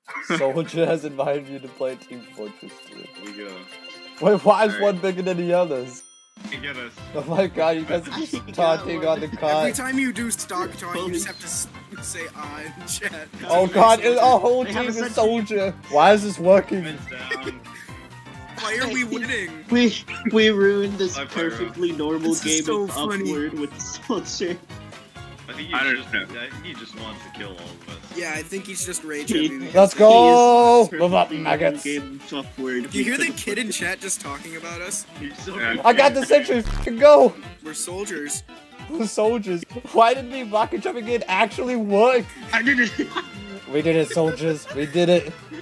Soldier has invited you to play Team Fortress 2. Here we go. Wait, why is one bigger than the others? Hey, get us. Oh my god, you guys are just taunting on the Every cot. time you do stock taunt, you just have to say in chat. Oh god, our whole team is Soldier. Why is this working? Heads down. Why are we winning? We ruined this Bye, Pyro. perfectly normal This is game so of funny. Upward with Soldier. I think he just wants to kill all of us. Yeah, I think he's just rage He- heavy. Let's He go! is Move up, perfectly maggots. normal game of Upward. Do you hear the kid in chat just talking about us? He's so I got the sentry, f***ing go! We're soldiers. The soldiers. Why did me rocket jumping in actually work? I did it! We did it, soldiers. We did it.